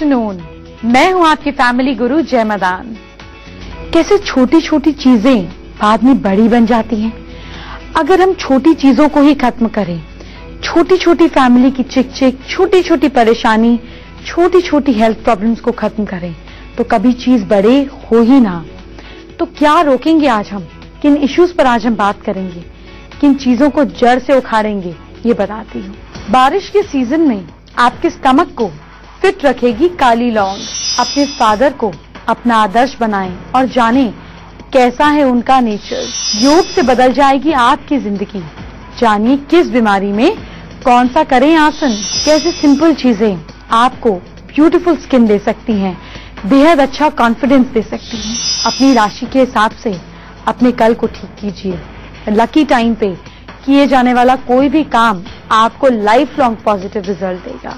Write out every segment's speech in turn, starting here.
Afternoon, मैं हूं आपकी फैमिली गुरु जय मदान। कैसे छोटी छोटी चीजें बाद में बड़ी बन जाती हैं। अगर हम छोटी चीजों को ही खत्म करें, छोटी छोटी फैमिली की चिक चिक, छोटी छोटी परेशानी, छोटी छोटी हेल्थ प्रॉब्लम्स को खत्म करें, तो कभी चीज बड़े हो ही ना। तो क्या रोकेंगे आज हम, किन इश्यूज पर आज हम बात करेंगे, किन चीजों को जड़ से उखाड़ेंगे, ये बताती हूँ। बारिश के सीजन में आपके स्टमक को फिट रखेगी काली लौंग। अपने फादर को अपना आदर्श बनाएं और जानें कैसा है उनका नेचर। योग से बदल जाएगी आपकी जिंदगी। जानिए किस बीमारी में कौन सा करें आसन। कैसे सिंपल चीजें आपको ब्यूटीफुल स्किन दे सकती हैं, बेहद अच्छा कॉन्फिडेंस दे सकती हैं। अपनी राशि के हिसाब से अपने कल को ठीक कीजिए। लकी टाइम पे किए जाने वाला कोई भी काम आपको लाइफ लॉन्ग पॉजिटिव रिजल्ट देगा।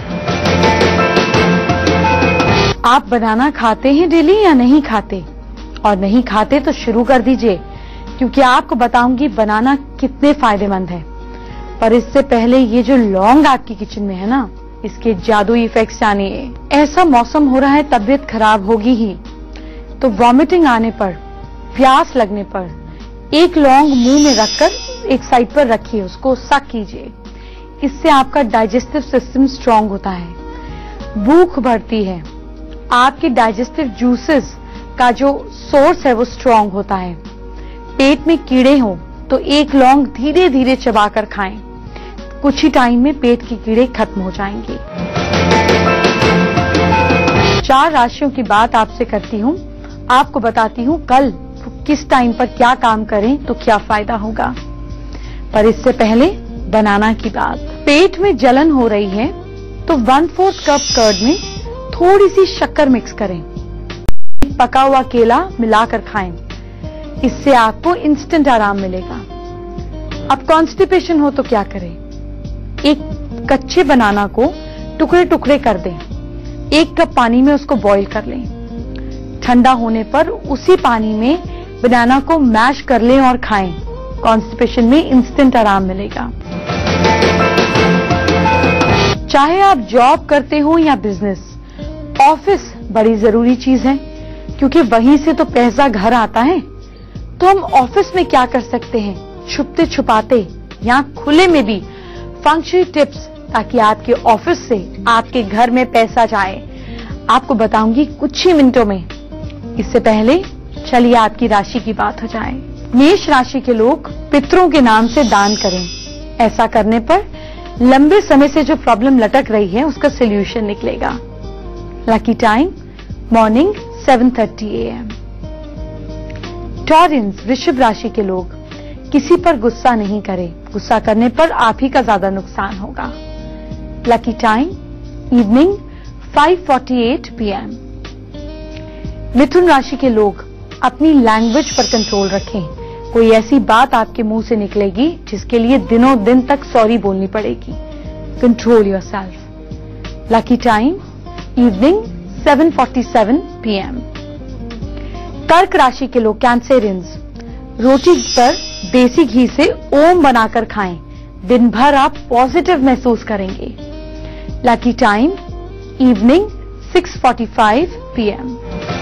आप बनाना खाते हैं डेली या नहीं खाते? और नहीं खाते तो शुरू कर दीजिए, क्योंकि आपको बताऊंगी बनाना कितने फायदेमंद है। पर इससे पहले ये जो लौंग आपकी किचन में है ना, इसके जादुई इफेक्ट्स जानिए। ऐसा मौसम हो रहा है, तबीयत खराब होगी ही, तो वॉमिटिंग आने पर, प्यास लगने पर एक लौंग मुंह में रखकर एक साइड पर रखिए, उसको सक कीजिए। इससे आपका डाइजेस्टिव सिस्टम स्ट्रांग होता है, भूख बढ़ती है, आपके डाइजेस्टिव जूसेस का जो सोर्स है वो स्ट्रांग होता है। पेट में कीड़े हो तो एक लौंग धीरे धीरे चबाकर खाएं, कुछ ही टाइम में पेट के कीड़े खत्म हो जाएंगे। 4 राशियों की बात आपसे करती हूँ, आपको बताती हूँ कल किस टाइम पर क्या काम करें तो क्या फायदा होगा। पर इससे पहले बनाना की बात। पेट में जलन हो रही है तो 1/4 कप कर्ड में थोड़ी सी शक्कर मिक्स करें, पका हुआ केला मिलाकर खाएं। इससे आपको इंस्टेंट आराम मिलेगा। अब कॉन्स्टिपेशन हो तो क्या करें? एक कच्चे बनाना को टुकड़े टुकड़े कर दें, 1 कप पानी में उसको बॉईल कर लें। ठंडा होने पर उसी पानी में बनाना को मैश कर लें और खाएं। कॉन्स्टिपेशन में इंस्टेंट आराम मिलेगा। चाहे आप जॉब करते हो या बिजनेस, ऑफिस बड़ी जरूरी चीज है, क्योंकि वहीं से तो पैसा घर आता है। तो हम ऑफिस में क्या कर सकते हैं, छुपते छुपाते या खुले में भी फंक्शनल टिप्स, ताकि आपके ऑफिस से आपके घर में पैसा जाए, आपको बताऊंगी कुछ ही मिनटों में। इससे पहले चलिए आपकी राशि की बात हो जाए। मेष राशि के लोग पितरों के नाम से दान करें। ऐसा करने पर लंबे समय से जो प्रॉब्लम लटक रही है उसका सोल्यूशन निकलेगा। Lucky time morning 7:30 AM। Taureans वृषभ राशि के लोग किसी पर गुस्सा नहीं करें, गुस्सा करने पर आप ही का ज्यादा नुकसान होगा। Lucky time evening 5:48 PM। मिथुन राशि के लोग अपनी लैंग्वेज पर कंट्रोल रखें। कोई ऐसी बात आपके मुंह से निकलेगी जिसके लिए दिनों दिन तक सॉरी बोलनी पड़ेगी। Control yourself. Lucky time evening 7:47 PM। कर्क राशि के लोग कैंसेरियंस रोटी पर देसी घी से ओम बनाकर खाएं। दिन भर आप पॉजिटिव महसूस करेंगे। Lucky time evening 6:45 PM।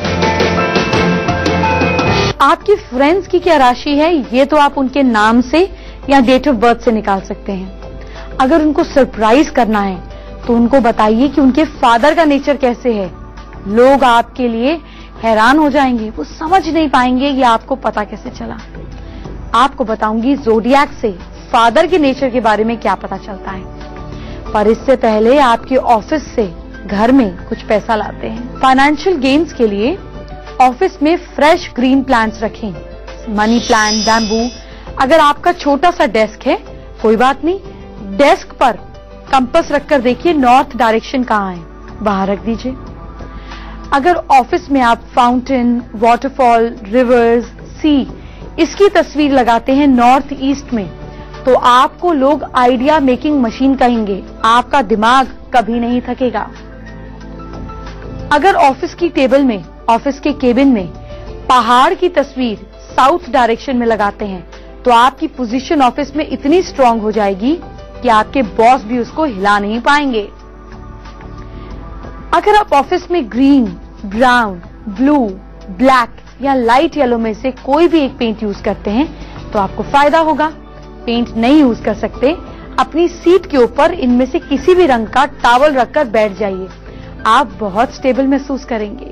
आपकी फ्रेंड्स की क्या राशि है, ये तो आप उनके नाम से या डेट ऑफ बर्थ से निकाल सकते हैं। अगर उनको सरप्राइज करना है तो उनको बताइए कि उनके फादर का नेचर कैसे है। लोग आपके लिए हैरान हो जाएंगे, वो समझ नहीं पाएंगे कि आपको पता कैसे चला। आपको बताऊंगी ज़ोडिएक से फादर के नेचर के बारे में क्या पता चलता है। पर इससे पहले आपके ऑफिस से घर में कुछ पैसा लाते हैं। फाइनेंशियल गेन्स के लिए ऑफिस में फ्रेश ग्रीन प्लांट्स रखें, मनी प्लांट, बैम्बू। अगर आपका छोटा सा डेस्क है कोई बात नहीं, डेस्क पर कंपास रखकर देखिए नॉर्थ डायरेक्शन कहाँ है, वहां रख दीजिए। अगर ऑफिस में आप फाउंटेन, वाटरफॉल, रिवर्स, सी इसकी तस्वीर लगाते हैं नॉर्थ ईस्ट में, तो आपको लोग आइडिया मेकिंग मशीन कहेंगे। आपका दिमाग कभी नहीं थकेगा। अगर ऑफिस की टेबल में, ऑफिस के केबिन में पहाड़ की तस्वीर साउथ डायरेक्शन में लगाते हैं, तो आपकी पोजीशन ऑफिस में इतनी स्ट्रांग हो जाएगी कि आपके बॉस भी उसको हिला नहीं पाएंगे। अगर आप ऑफिस में ग्रीन, ब्राउन, ब्लू, ब्लैक या लाइट येलो में से कोई भी एक पेंट यूज करते हैं तो आपको फायदा होगा। पेंट नहीं यूज कर सकते, अपनी सीट के ऊपर इनमें से किसी भी रंग का टॉवल रखकर बैठ जाइए, आप बहुत स्टेबल महसूस करेंगे।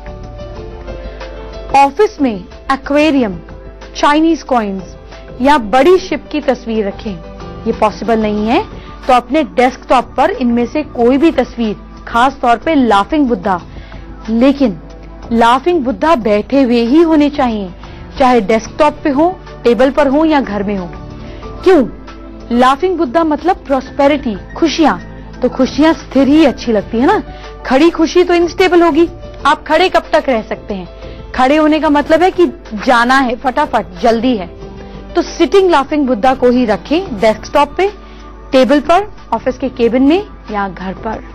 ऑफिस में एक्वेरियम, चाइनीज कॉइन्स या बड़ी शिप की तस्वीर रखें। ये पॉसिबल नहीं है तो अपने डेस्कटॉप पर इनमें से कोई भी तस्वीर, खास तौर पे लाफिंग बुद्धा, लेकिन लाफिंग बुद्धा बैठे हुए ही होने चाहिए, चाहे डेस्कटॉप पे हो, टेबल पर हो या घर में हो। क्यों? लाफिंग बुद्धा मतलब प्रॉस्पेरिटी, खुशियां। तो खुशियां स्थिर ही अच्छी लगती है ना, खड़ी खुशी तो इनस्टेबल होगी। आप खड़े कब तक रह सकते हैं? खड़े होने का मतलब है कि जाना है, फटाफट, जल्दी है। तो सिटिंग लाफिंग बुद्धा को ही रखें डेस्कटॉप पे, टेबल पर, ऑफिस के केबिन में या घर पर।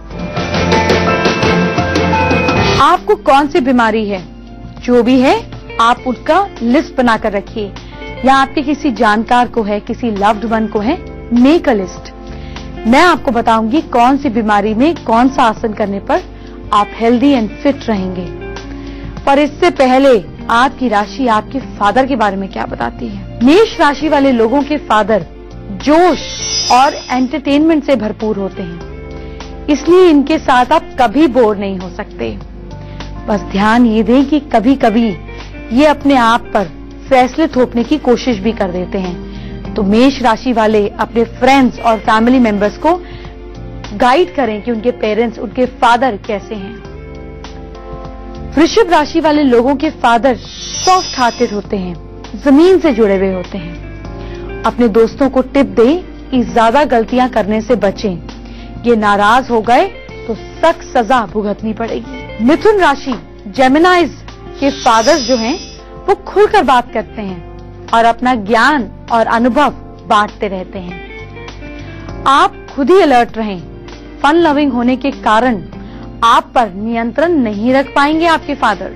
आपको कौन सी बीमारी है, जो भी है आप उसका लिस्ट बनाकर रखिए, या आपके किसी जानकार को है, किसी लव्ड वन को है, मेक अ लिस्ट। मैं आपको बताऊंगी कौन सी बीमारी में कौन सा आसन करने पर आप हेल्दी एंड फिट रहेंगे। पर इससे पहले आपकी राशि आपके फादर के बारे में क्या बताती है। मेष राशि वाले लोगों के फादर जोश और एंटरटेनमेंट से भरपूर होते हैं, इसलिए इनके साथ आप कभी बोर नहीं हो सकते। बस ध्यान ये दें कि कभी कभी ये अपने आप पर फैसले थोपने की कोशिश भी कर देते हैं। तो मेष राशि वाले अपने फ्रेंड्स और फैमिली मेंबर्स को गाइड करें कि उनके पेरेंट्स, उनके फादर कैसे हैं। वृषभ राशि वाले लोगों के फादर सॉफ्ट हार्टेड होते हैं, जमीन से जुड़े हुए होते हैं। अपने दोस्तों को टिप दें कि ज्यादा गलतियां करने से बचें, ये नाराज हो गए तो सख्त सजा भुगतनी पड़ेगी। मिथुन राशि जेमिनाइज के फादर्स जो हैं वो खुलकर बात करते हैं और अपना ज्ञान और अनुभव बांटते रहते हैं। आप खुद ही अलर्ट रहें, फन लविंग होने के कारण आप पर नियंत्रण नहीं रख पाएंगे आपके फादर।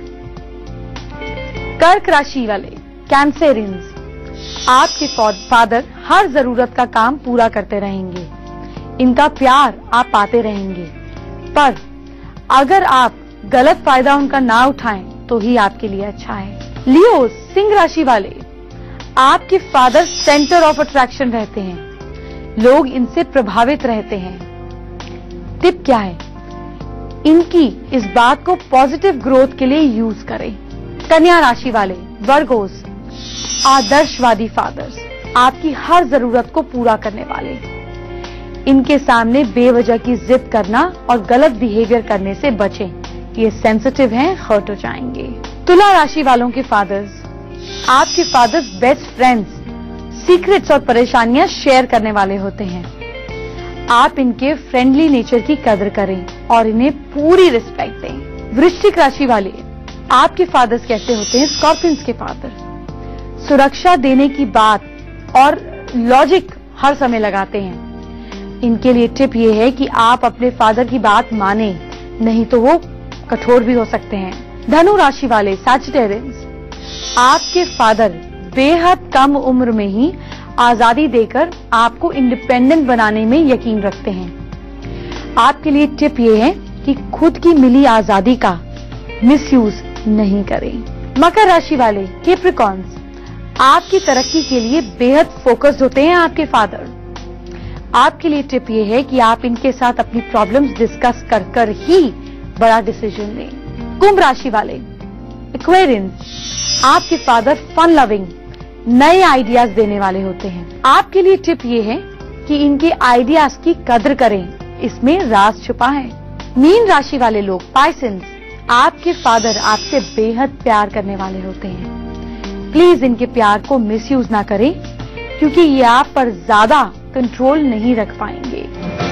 कर्क राशि वाले कैंसेरियंस, आपके फादर हर जरूरत का काम पूरा करते रहेंगे, इनका प्यार आप पाते रहेंगे, पर अगर आप गलत फायदा उनका ना उठाएं तो ही आपके लिए अच्छा है। लियो सिंह राशि वाले, आपके फादर सेंटर ऑफ अट्रैक्शन रहते हैं, लोग इनसे प्रभावित रहते हैं। टिप क्या है? इनकी इस बात को पॉजिटिव ग्रोथ के लिए यूज करें। कन्या राशि वाले वर्गोस, आदर्शवादी फादर्स, आपकी हर जरूरत को पूरा करने वाले, इनके सामने बेवजह की जिद करना और गलत बिहेवियर करने से बचें, ये सेंसिटिव हैं, हर्ट हो जाएंगे। तुला राशि वालों के फादर्स, आपके फादर्स बेस्ट फ्रेंड्स, सीक्रेट्स और परेशानियां शेयर करने वाले होते हैं। आप इनके फ्रेंडली नेचर की कदर करें और इन्हें पूरी रिस्पेक्ट दें। वृश्चिक राशि वाले, आपके फादर्स कैसे होते हैं? स्कॉर्पियंस के फादर सुरक्षा देने की बात और लॉजिक हर समय लगाते हैं। इनके लिए टिप ये है कि आप अपने फादर की बात माने, नहीं तो वो कठोर भी हो सकते हैं। धनु राशि वाले सैजिटेरियंस, आपके फादर बेहद कम उम्र में ही आजादी देकर आपको इंडिपेंडेंट बनाने में यकीन रखते हैं। आपके लिए टिप ये है कि खुद की मिली आजादी का मिसयूज नहीं करें। मकर राशि वाले कैप्रिकॉर्न्स, आपकी तरक्की के लिए बेहद फोकस्ड होते हैं आपके फादर। आपके लिए टिप ये है कि आप इनके साथ अपनी प्रॉब्लम्स डिस्कस कर ही बड़ा डिसीजन लें। कुंभ राशि वाले एक्वेरियंस, आपके फादर फन लविंग, नए आइडियाज देने वाले होते हैं। आपके लिए टिप ये है कि इनके आइडियाज की कदर करें, इसमें राज छुपा है। मीन राशि वाले लोग पाइसेंस, आपके फादर आपसे बेहद प्यार करने वाले होते हैं। प्लीज इनके प्यार को मिसयूज ना करें, क्योंकि ये आप पर ज्यादा कंट्रोल नहीं रख पाएंगे।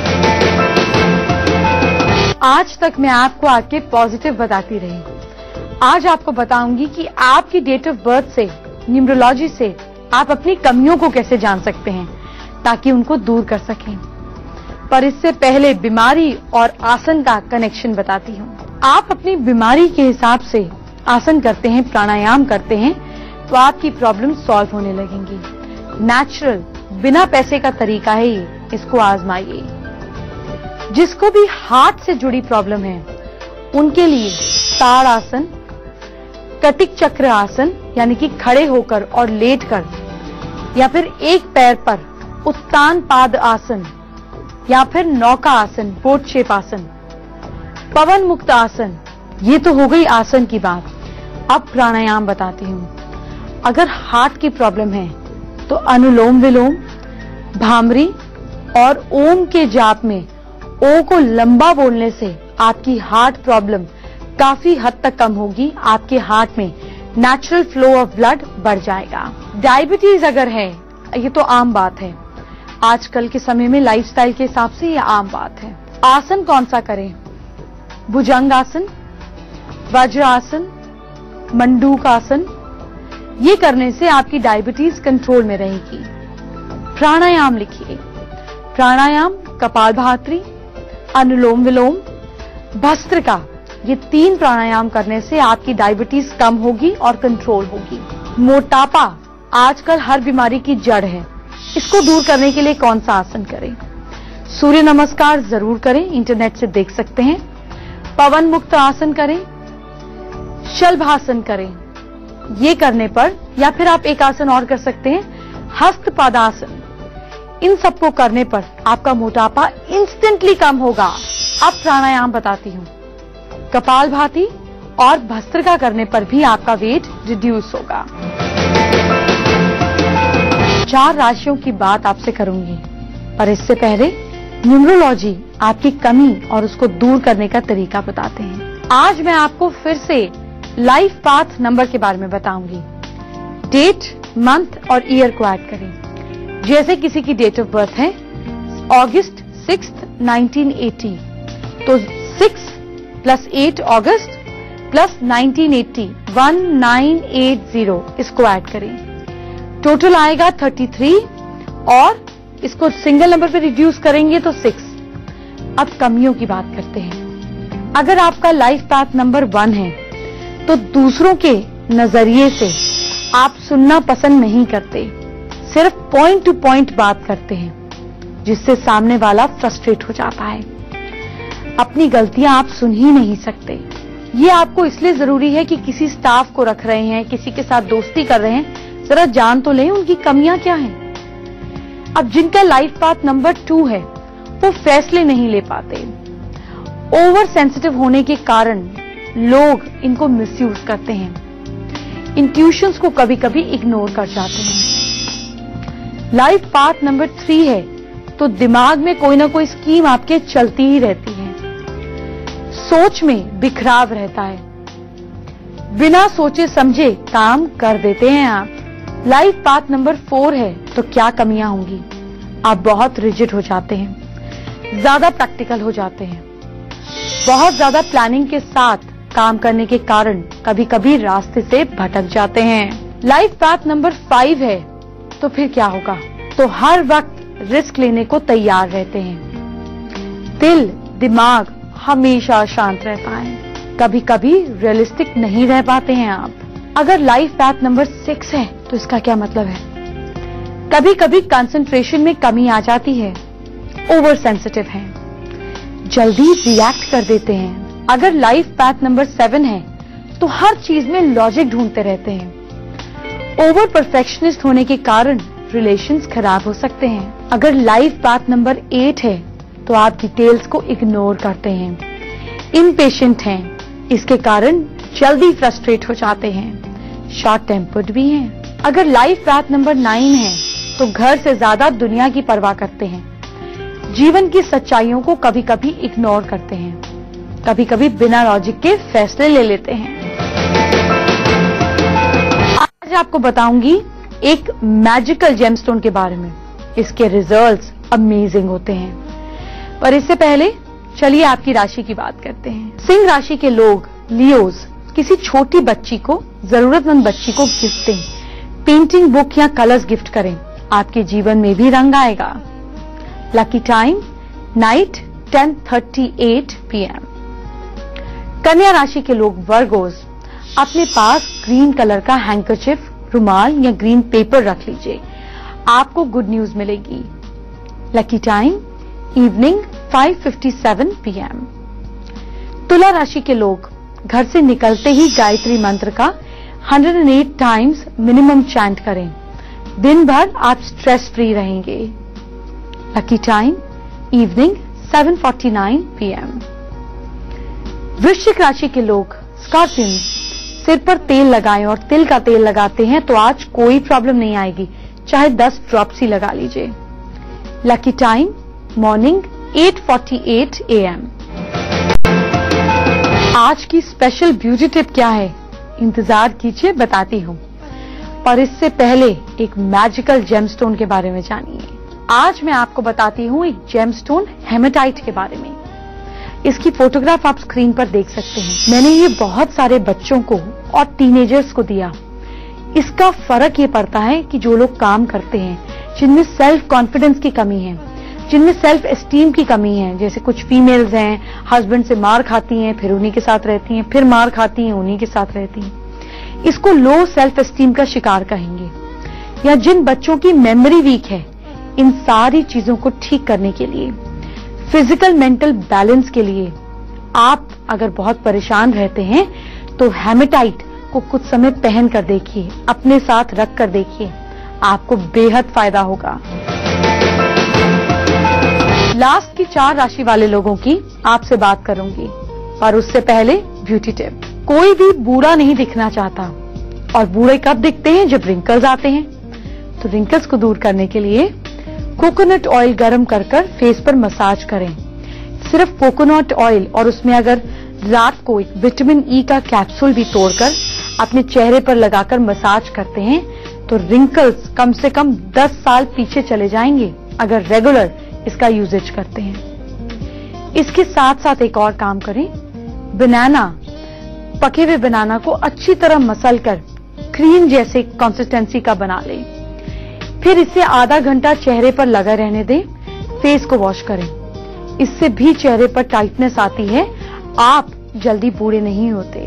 आज तक मैं आपको आके पॉजिटिव बताती रही, आज आपको बताऊंगी कि आपकी डेट ऑफ बर्थ से, न्यूमरोलॉजी से आप अपनी कमियों को कैसे जान सकते हैं ताकि उनको दूर कर सकें। पर इससे पहले बीमारी और आसन का कनेक्शन बताती हूँ। आप अपनी बीमारी के हिसाब से आसन करते हैं, प्राणायाम करते हैं, तो आपकी प्रॉब्लम सॉल्व होने लगेंगी। नेचुरल, बिना पैसे का तरीका है ये, इसको आजमाइए। जिसको भी हार्ट से जुड़ी प्रॉब्लम है उनके लिए ताड़ आसन, कटिक चक्र आसन यानी कि खड़े होकर और लेटकर, या फिर एक पैर पर उत्तान पाद आसन, या फिर नौका आसन, बोट शेप आसन, पवन मुक्त आसन। ये तो हो गई आसन की बात। अब प्राणायाम बताती हूं। अगर हार्ट की प्रॉब्लम है तो अनुलोम विलोम, भामरी और ओम के जाप में ओ को लंबा बोलने से आपकी हार्ट प्रॉब्लम काफी हद तक कम होगी। आपके हार्ट में नेचुरल फ्लो ऑफ ब्लड बढ़ जाएगा। डायबिटीज अगर है, ये तो आम बात है, आजकल के समय में लाइफस्टाइल के हिसाब से ये आम बात है। आसन कौन सा करें? भुजंग आसन, वज्र आसन, मंडूक आसन। ये करने से आपकी डायबिटीज कंट्रोल में रहेगी। प्राणायाम लिखिए। प्राणायाम कपालभाति, अनुलोम विलोम, भस्त्रिका, ये 3 प्राणायाम करने से आपकी डायबिटीज कम होगी और कंट्रोल होगी। मोटापा आजकल हर बीमारी की जड़ है। इसको दूर करने के लिए कौन सा आसन करें? सूर्य नमस्कार जरूर करें, इंटरनेट से देख सकते हैं। पवन मुक्त आसन करें, शलभासन करें। ये करने पर, या फिर आप एक आसन और कर सकते हैं, हस्तपादासन। इन सबको करने पर आपका मोटापा इंस्टेंटली कम होगा। अब प्राणायाम बताती हूं। कपालभाति और भस्त्रिका करने पर भी आपका वेट रिड्यूस होगा। 4 राशियों की बात आपसे करूंगी, पर इससे पहले न्यूमरोलॉजी आपकी कमी और उसको दूर करने का तरीका बताते हैं। आज मैं आपको फिर से लाइफ पाथ नंबर के बारे में बताऊंगी। डेट, मंथ और ईयर को ऐड करें। जैसे किसी की डेट ऑफ बर्थ है अगस्त 6, 1980, तो 6 + 8 अगस्त + 1980, 1980, इसको ऐड करें। टोटल आएगा 33 और इसको सिंगल नंबर पे रिड्यूस करेंगे तो 6। अब कमियों की बात करते हैं। अगर आपका लाइफ पाथ नंबर 1 है तो दूसरों के नजरिए से आप सुनना पसंद नहीं करते, सिर्फ पॉइंट टू पॉइंट बात करते हैं, जिससे सामने वाला फ्रस्ट्रेट हो जाता है। अपनी गलतियां आप सुन ही नहीं सकते। ये आपको इसलिए जरूरी है कि किसी स्टाफ को रख रहे हैं, किसी के साथ दोस्ती कर रहे हैं, जरा जान तो लें उनकी कमियां क्या हैं। अब जिनका लाइफ पाथ नंबर 2 है वो फैसले नहीं ले पाते। ओवर सेंसिटिव होने के कारण लोग इनको मिसयूज करते हैं, इंट्यूशंस को कभी कभी इग्नोर कर जाते हैं। लाइफ पाथ नंबर 3 है तो दिमाग में कोई ना कोई स्कीम आपके चलती ही रहती है, सोच में बिखराव रहता है, बिना सोचे समझे काम कर देते हैं आप। लाइफ पाथ नंबर 4 है तो क्या कमियां होंगी? आप बहुत रिजिड हो जाते हैं, ज्यादा प्रैक्टिकल हो जाते हैं, बहुत ज्यादा प्लानिंग के साथ काम करने के कारण कभी कभी रास्ते से भटक जाते हैं। लाइफ पाथ नंबर 5 है तो फिर क्या होगा? तो हर वक्त रिस्क लेने को तैयार रहते हैं। दिल दिमाग हमेशा शांत रहता है, कभी कभी रियलिस्टिक नहीं रह पाते हैं आप। अगर लाइफ पाथ नंबर 6 है तो इसका क्या मतलब है? कभी कभी कंसंट्रेशन में कमी आ जाती है, ओवर सेंसिटिव है, जल्दी रिएक्ट कर देते हैं। अगर लाइफ पाथ नंबर 7 है तो हर चीज में लॉजिक ढूंढते रहते हैं। ओवर परफेक्शनिस्ट होने के कारण रिलेशंस खराब हो सकते हैं। अगर लाइफ पाथ नंबर 8 है तो आप डिटेल्स को इग्नोर करते हैं, इम्पेशेंट हैं, इसके कारण जल्दी फ्रस्ट्रेट हो जाते हैं, शॉर्ट टेम्पर्ड भी हैं। अगर लाइफ पाथ नंबर 9 है तो घर से ज्यादा दुनिया की परवाह करते हैं, जीवन की सच्चाइयों को कभी कभी इग्नोर करते हैं, कभी कभी बिना लॉजिक के फैसले ले लेते हैं। आज आपको बताऊंगी एक मैजिकल जेमस्टोन के बारे में। इसके रिजल्ट्स अमेजिंग होते हैं। पर इससे पहले चलिए आपकी राशि की बात करते हैं। सिंह राशि के लोग, लियोज, किसी छोटी बच्ची को, जरूरतमंद बच्ची को गिफ्ट दें, पेंटिंग बुक या कलर्स गिफ्ट करें, आपके जीवन में भी रंग आएगा। Lucky time night 10:38 PM। कन्या राशि के लोग, वर्गोज, अपने पास ग्रीन कलर का हैंकरचिफ, रुमाल या ग्रीन पेपर रख लीजिए, आपको गुड न्यूज मिलेगी। Lucky time evening 5:57 PM। तुला राशि के लोग घर से निकलते ही गायत्री मंत्र का 108 टाइम्स मिनिमम चैंट करें। दिन भर आप स्ट्रेस फ्री रहेंगे। Lucky time evening 7:49 PM। वृश्चिक राशि के लोग स्कॉर्पियन सिर पर तेल लगाएं और तिल का तेल लगाते हैं तो आज कोई प्रॉब्लम नहीं आएगी, चाहे 10 ड्रॉप्स ही लगा लीजिए। Lucky time morning 8:48 AM। आज की स्पेशल ब्यूटी टिप क्या है, इंतजार कीजिए, बताती हूं। पर इससे पहले एक मैजिकल जेमस्टोन के बारे में जानिए। आज मैं आपको बताती हूं एक जेमस्टोन हेमेटाइट के बारे में। इसकी फोटोग्राफ आप स्क्रीन पर देख सकते हैं। मैंने ये बहुत सारे बच्चों को और टीनेजर्स को दिया। इसका फर्क ये पड़ता है कि जो लोग काम करते हैं, जिनमें सेल्फ कॉन्फिडेंस की कमी है, जिनमें सेल्फ एस्टीम की कमी है, जैसे कुछ फीमेल्स हैं, हस्बैंड से मार खाती हैं, फिर उन्हीं के साथ रहती हैं, फिर मार खाती हैं, उन्हीं के साथ रहती हैं, इसको लो सेल्फ एस्टीम का शिकार कहेंगे। या जिन बच्चों की मेमोरी वीक है, इन सारी चीजों को ठीक करने के लिए, फिजिकल मेंटल बैलेंस के लिए आप अगर बहुत परेशान रहते हैं तो हेमेटाइट को कुछ समय पहन कर देखिए, अपने साथ रख कर देखिए, आपको बेहद फायदा होगा। लास्ट की 4 राशि वाले लोगों की आपसे बात करूंगी, पर उससे पहले ब्यूटी टिप। कोई भी बूढ़ा नहीं दिखना चाहता, और बूढ़े कब दिखते हैं, जब रिंकल्स आते हैं। तो रिंकल्स को दूर करने के लिए कोकोनट ऑयल गर्म कर फेस पर मसाज करें। सिर्फ कोकोनट ऑयल, और उसमें अगर रात को एक विटामिन ई का कैप्सूल भी तोड़कर अपने चेहरे पर लगाकर मसाज करते हैं तो रिंकल्स कम से कम 10 साल पीछे चले जाएंगे, अगर रेगुलर इसका यूजेज करते हैं। इसके साथ साथ एक और काम करें, बनाना, पके हुए बनाना को अच्छी तरह मसल कर क्रीम जैसे कंसिस्टेंसी का बना लें। फिर इसे आधा घंटा चेहरे पर लगा रहने दें, फेस को वॉश करें। इससे भी चेहरे पर टाइटनेस आती है, आप जल्दी बूढ़े नहीं होते।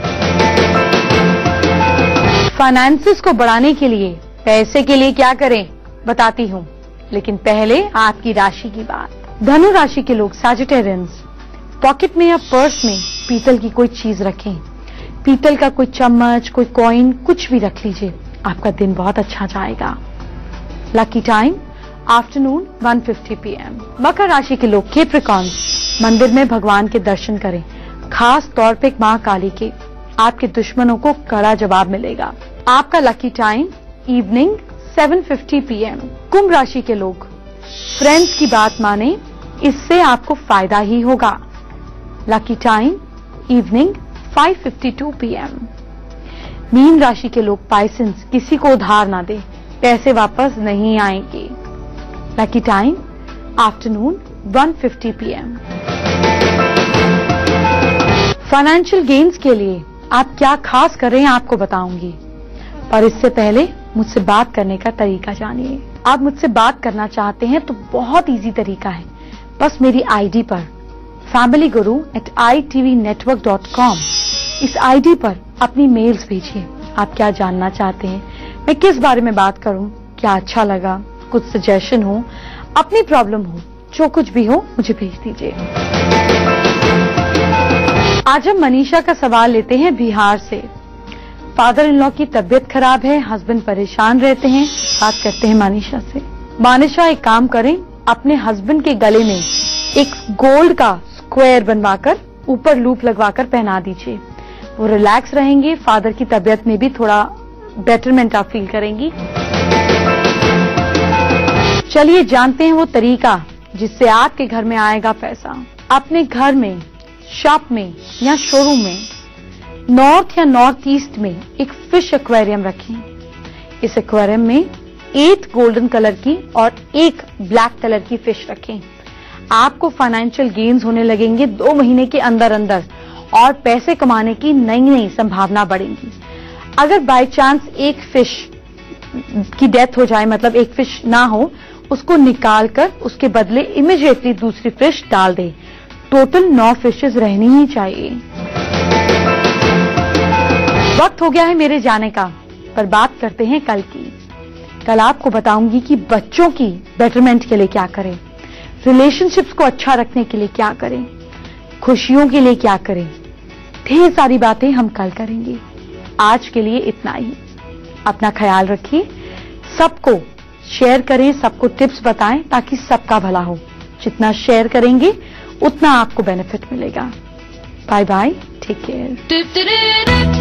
फाइनेंसेस को बढ़ाने के लिए, पैसे के लिए क्या करें बताती हूं, लेकिन पहले आपकी राशि की बात। धनु राशि के लोग सैजिटेरियंस पॉकेट में या पर्स में पीतल की कोई चीज रखें। पीतल का कोई चम्मच, कोई कॉइन, कुछ भी रख लीजिए, आपका दिन बहुत अच्छा जाएगा। Lucky time afternoon 1:50 PM। मकर राशि के लोग कैप्रिकॉर्न्स मंदिर में भगवान के दर्शन करें, खास तौर पे मां काली के। आपके दुश्मनों को कड़ा जवाब मिलेगा। आपका लकी टाइम इवनिंग 7:50 PM। कुंभ राशि के लोग फ्रेंड्स की बात माने, इससे आपको फायदा ही होगा। Lucky time evening 5:52 PM। मीन राशि के लोग पाइसेंस किसी को उधार ना दे, पैसे वापस नहीं आएंगे। Lucky time afternoon 1:50 PM। Financial gains के लिए आप क्या खास करें आपको बताऊंगी, पर इससे पहले मुझसे बात करने का तरीका जानिए। आप मुझसे बात करना चाहते हैं तो बहुत इजी तरीका है, बस मेरी आईडी पर familyguru@itvnetwork.com इस आईडी पर अपनी मेल्स भेजिए। आप क्या जानना चाहते हैं, मैं किस बारे में बात करूं, क्या अच्छा लगा, कुछ सजेशन हो, अपनी प्रॉब्लम हो, जो कुछ भी हो मुझे भेज दीजिए। आज हम मनीषा का सवाल लेते हैं बिहार से। फादर इन लॉ की तबीयत खराब है, हस्बैंड परेशान रहते हैं। बात करते हैं मनीषा से। मनीषा एक काम करें, अपने हस्बैंड के गले में एक गोल्ड का स्क्वायर बनवाकर ऊपर लूप लगवाकर पहना दीजिए। वो रिलैक्स रहेंगे, फादर की तबीयत में भी थोड़ा बेटरमेंट आप फील करेंगी। चलिए जानते हैं वो तरीका जिससे आपके घर में आएगा पैसा। अपने घर में, शॉप में या शोरूम में नॉर्थ या नॉर्थ ईस्ट में एक फिश एक्वेरियम रखें। इस एक्वेरियम में 8 गोल्डन कलर की और 1 ब्लैक कलर की फिश रखें। आपको फाइनेंशियल गेन्स होने लगेंगे 2 महीने के अंदर अंदर, और पैसे कमाने की नई नई संभावना बढ़ेगी। अगर बाय चांस एक फिश की डेथ हो जाए, मतलब एक फिश ना हो, उसको निकालकर उसके बदले इमीडिएटली दूसरी फिश डाल दे। टोटल 9 फिशेस रहनी ही चाहिए। वक्त हो गया है मेरे जाने का, पर बात करते हैं कल की। कल आपको बताऊंगी कि बच्चों की बेटरमेंट के लिए क्या करें, रिलेशनशिप्स को अच्छा रखने के लिए क्या करें, खुशियों के लिए क्या करें, ढेर सारी बातें हम कल करेंगे। आज के लिए इतना ही। अपना ख्याल रखिए, सबको शेयर करें, सबको टिप्स बताएं ताकि सबका भला हो। जितना शेयर करेंगे उतना आपको बेनिफिट मिलेगा। Bye bye, take care.